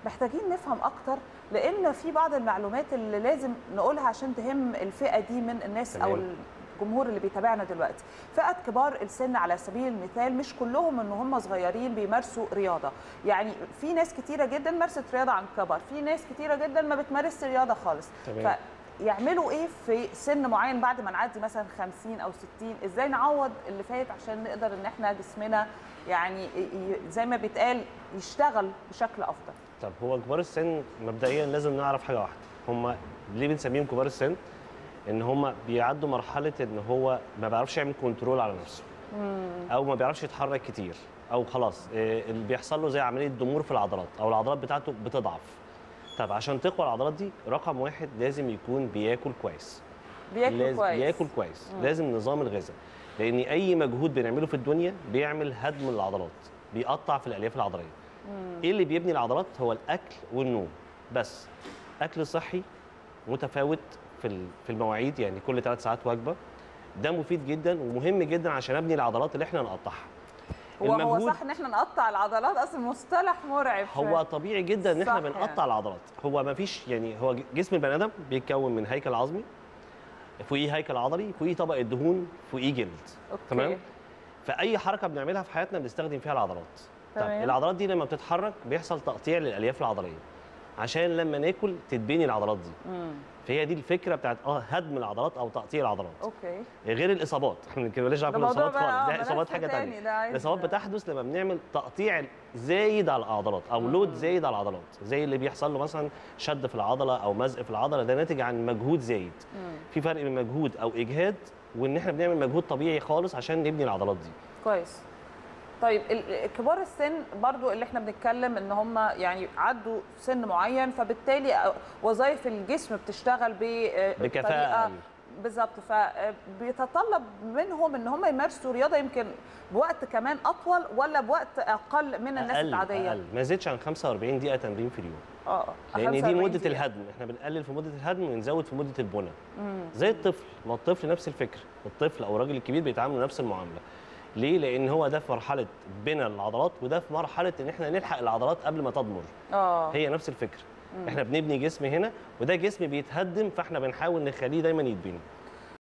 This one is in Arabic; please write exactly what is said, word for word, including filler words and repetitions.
محتاجين نفهم اكتر، لان في بعض المعلومات اللي لازم نقولها عشان تهم الفئه دي من الناس او الجمهور اللي بيتابعنا دلوقتي. فئه كبار السن على سبيل المثال مش كلهم ان هم صغيرين بيمارسوا رياضه، يعني في ناس كتيره جدا مارست رياضه عن كبر، في ناس كتيره جدا ما بتمارسش رياضه خالص. تمام. يعملوا ايه في سن معين بعد ما نعدي مثلا خمسين او ستين؟ ازاي نعوض اللي فات عشان نقدر ان احنا جسمنا يعني زي ما بيتقال يشتغل بشكل افضل؟ طب هو كبار السن مبدئيا لازم نعرف حاجه واحده، هم ليه بنسميهم كبار السن؟ ان هم بيعدوا مرحله ان هو ما بيعرفش يعمل كنترول على نفسه، او ما بيعرفش يتحرك كتير، او خلاص اللي بيحصل له زي عمليه ضمور في العضلات او العضلات بتاعته بتضعف. طب عشان تقوى العضلات دي رقم واحد لازم يكون بياكل كويس. بياكل لازم كويس بياكل كويس مم. لازم نظام الغذاء، لان اي مجهود بنعمله في الدنيا بيعمل هدم للعضلات، بيقطع في الالياف العضليه. مم. ايه اللي بيبني العضلات؟ هو الاكل والنوم بس. اكل صحي متفاوت في في المواعيد، يعني كل ثلاث ساعات وجبه، ده مفيد جدا ومهم جدا عشان ابني العضلات اللي احنا نقطعها. هو هو صح ان احنا نقطع العضلات؟ اصلا مصطلح مرعب. هو طبيعي جدا ان احنا بنقطع يعني. العضلات، هو ما فيش يعني، هو جسم البني ادم بيتكون من هيكل عظمي، فوقيه هيكل عضلي، فوقيه طبقه دهون، فوقيه جلد. أوكي. تمام. فاي حركه بنعملها في حياتنا بنستخدم فيها العضلات. تمام. طب العضلات دي لما بتتحرك بيحصل تقطيع للالياف العضليه عشان لما ناكل تتبني العضلات دي. امم فهي دي الفكره بتاعت اه هدم العضلات او تقطيع العضلات. اوكي. غير الاصابات، احنا ما بنتكلمش عن الاصابات خالص، لا الاصابات حاجه ثانيه. الاصابات بتحدث لما بنعمل تقطيع زايد على العضلات او مم. لود زايد على العضلات، زي اللي بيحصل له مثلا شد في العضله او مزق في العضله، ده ناتج عن مجهود زايد. مم. في فرق بين مجهود او اجهاد وان احنا بنعمل مجهود طبيعي خالص عشان نبني العضلات دي. كويس. طيب كبار السن برضو اللي احنا بنتكلم ان هم يعني عدوا سن معين، فبالتالي وظائف الجسم بتشتغل بكفاءه بالظبط، فبيتطلب منهم ان هم يمارسوا رياضه يمكن بوقت كمان اطول ولا بوقت اقل من الناس أقل العاديه؟ اقل ما يزيدش عن خمسة وأربعين دقيقه تمرين في اليوم. اه لان دي مده الهدم، احنا بنقلل في مده الهدم ونزود في مده البناء. زي الطفل، ما الطفل نفس الفكره، الطفل او الراجل الكبير بيتعاملوا نفس المعامله. ليه؟ لان هو ده في مرحله بناء العضلات وده في مرحله ان احنا نلحق العضلات قبل ما تضمر. اه هي نفس الفكره. مم. احنا بنبني جسم هنا وده جسم بيتهدم، فاحنا بنحاول نخليه دايما يتبني.